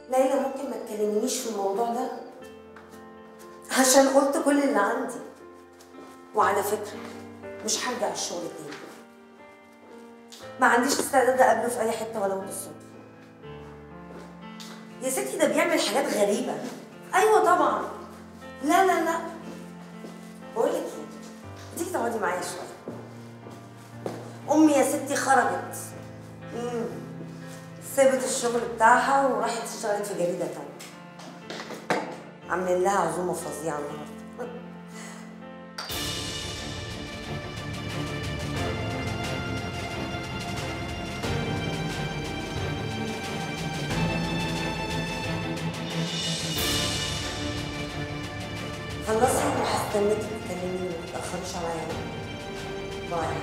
ليلى ممكن ما تكلمنيش في الموضوع ده عشان قلت كل اللي عندي. وعلى فكره مش هرجع الشغل تاني. ما عنديش استعداد اقابله في اي حته ولو بالصدفه. يا ستي ده بيعمل حاجات غريبه. ايوه طبعا. لا لا لا. بقول لك ايه، تيجي تقعدي معايا شويه. امي يا ستي خرجت. سابت الشغل بتاعها وراحت اشتغلت في جريده تانيه. عاملين لها عزومه فظيعه النهارده. خلصي وهستناكي تكلميني، ما تتاخريش عليا. باي.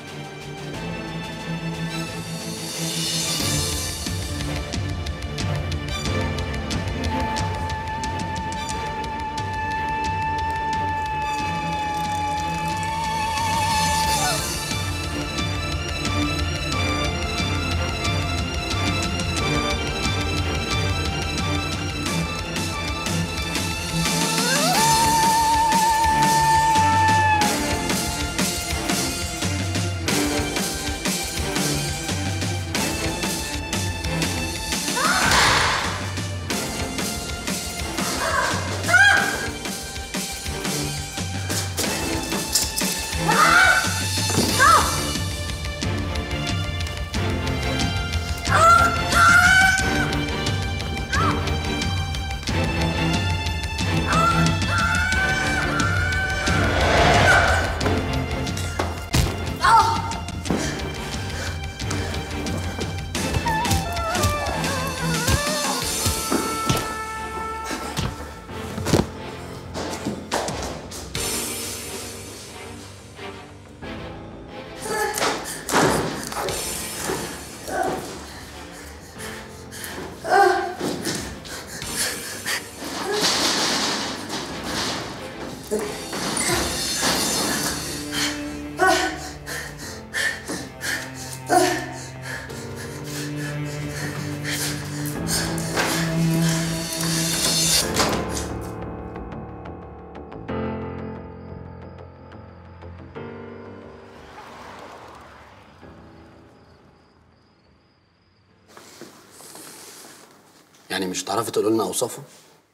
يعني مش هتعرفي تقولي لنا اوصافه؟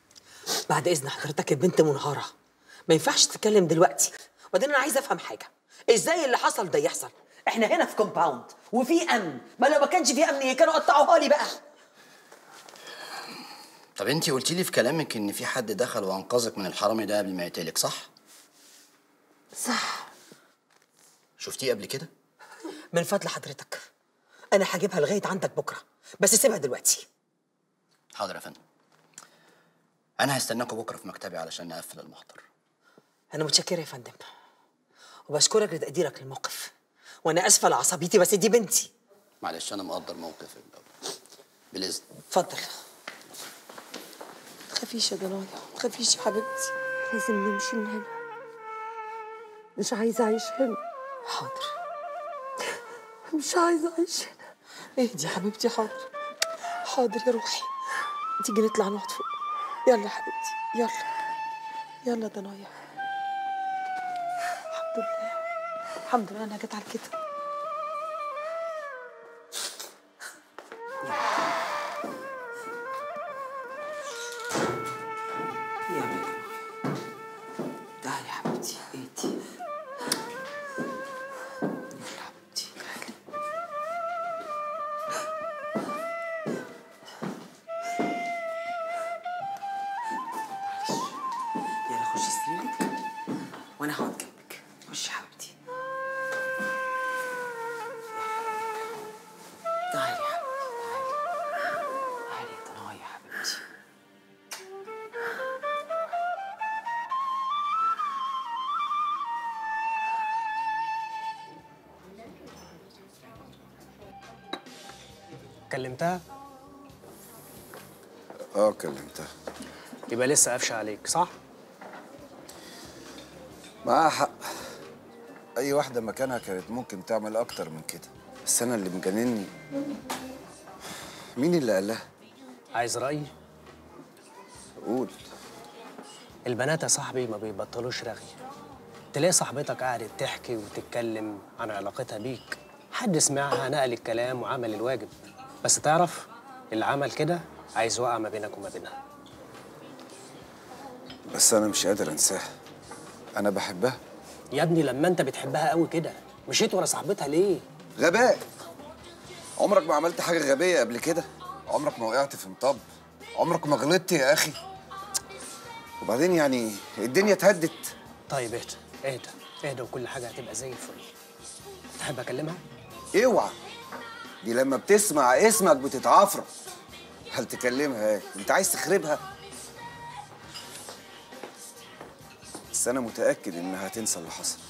بعد اذن حضرتك البنت منهاره، ما ينفعش تتكلم دلوقتي. وبعدين انا عايزه افهم حاجه، ازاي اللي حصل ده يحصل؟ احنا هنا في كومباوند وفي امن، ما لو ما كانش في امن كانوا قطعوها لي بقى. طب انتي قلتي لي في كلامك ان في حد دخل وانقذك من الحرامي ده قبل ما يقتلك، صح؟ صح. شفتيه قبل كده؟ من فضل حضرتك انا هجيبها لغايه عندك بكره، بس سيبها دلوقتي. حاضر يا فندم. انا هستناكوا بكره في مكتبي علشان نقفل المحضر. انا متشكره يا فندم، وبشكرك لتقديرك للموقف، وانا اسفه لعصبيتي بس دي بنتي. معلش انا مقدر موقفك. بالاذن. اتفضل. ما تخافيش يا ضنايا، ما تخافيش يا حبيبتي. لازم نمشي من هنا، مش عايزه اعيش هنا. حاضر. مش عايزه اعيش هنا. اهدي يا حبيبتي. حاضر حاضر يا روحي. تيجي نطلع نقعد فوق. يلا يا حبيبتي يلا. يلا يا ضنايا. الحمد لله الحمد لله انا جت على كده. يلا تعالي يا حبيبتي. اهدي. يلا حبيبتي تعالي. يلا خشي سريرك وانا هقعد جنبك. خشي يا حبيبتي. تعالي يا حبيبتي تعالي. تعالي يا ضنايا يا حبيبتي. كلمتها؟ كلمتها. يبقى لسه قافشه عليك، صح؟ معاها حق. أي واحدة مكانها كانت ممكن تعمل أكتر من كده، بس أنا اللي مجنني مين اللي قال لها؟ عايز رأيي؟ قول. البنات يا صاحبي ما بيبطلوش رغي. تلاقي صاحبتك قعدت تحكي وتتكلم عن علاقتها بيك، حد سمعها نقل الكلام وعمل الواجب، بس تعرف اللي عمل كده عايز يوقع ما بينك وما بينها. بس انا مش قادر انساها، انا بحبها. يا ابني لما انت بتحبها قوي كده مشيت ورا صاحبتها ليه؟ غباء. عمرك ما عملت حاجه غبيه قبل كده؟ عمرك ما وقعت في مطب؟ عمرك ما غلطت يا اخي؟ وبعدين يعني الدنيا اتهدت. طيب اهدى اهدى اهدى وكل حاجه هتبقى زي الفل. تحب اكلمها؟ اوعى، دي لما بتسمع اسمك بتتعفرط. هل تكلمها ايه؟ انت عايز تخربها؟ بس انا متاكد انها هتنسى اللي حصل.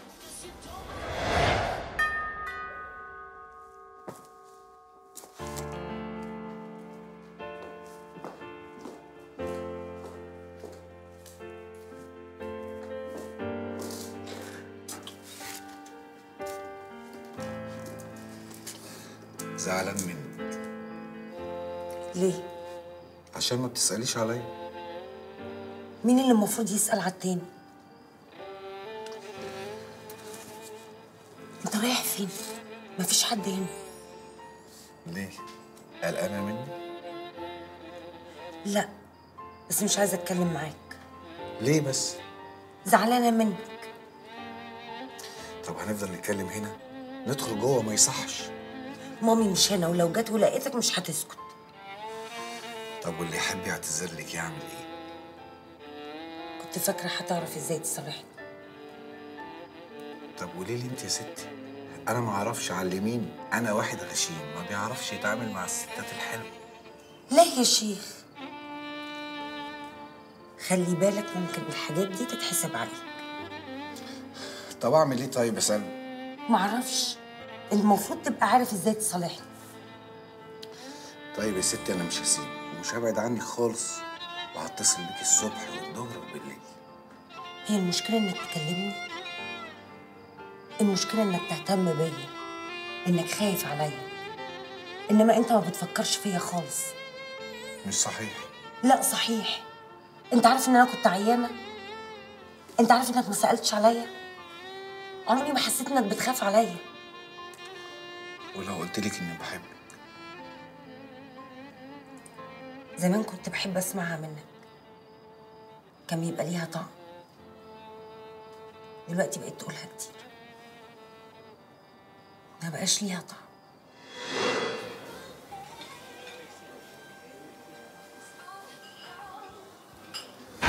زعلان منك ليه؟ عشان ما بتسأليش عليا. مين اللي المفروض يسأل على التاني؟ انت رايح فين؟ مفيش حد هنا. ليه؟ قلقانة مني؟ لا، بس مش عايزة اتكلم معاك. ليه بس؟ زعلانة منك. طب هنفضل نتكلم هنا؟ ندخل جوه ما يصحش. مامي مش هنا، ولو جت ولقيتك مش هتسكت. طب واللي يحب يعتذر لك يعمل ايه؟ كنت فاكرة هتعرف ازاي تصالحني. طب وليه لي انت يا ستي؟ انا ما اعرفش علميني، انا واحد غشيم ما بيعرفش يتعامل مع الستات الحلوه. ليه يا شيخ؟ خلي بالك ممكن الحاجات دي تتحسب عليك. طب اعمل ايه طيب يا سلمى؟ معرفش، المفروض تبقى عارف ازاي تصالحني. طيب يا ستي انا مش هسيبك ومش هبعد عنك خالص، وهتصل بيك الصبح والظهر وبالليل. هي المشكلة انك تكلمني؟ المشكلة انك تهتم بيا، انك خايف عليا، انما انت ما بتفكرش فيا خالص. مش صحيح. لا صحيح. انت عارف ان انا كنت عيانة؟ انت عارف انك ما سألتش عليا؟ عمري ما حسيت انك بتخاف عليا. ولو قلت لك اني بحبك؟ زمان كنت بحب اسمعها منك، كان بيبقى ليها طعم. دلوقتي بقيت تقولها كتير، ما بقاش ليها طعم.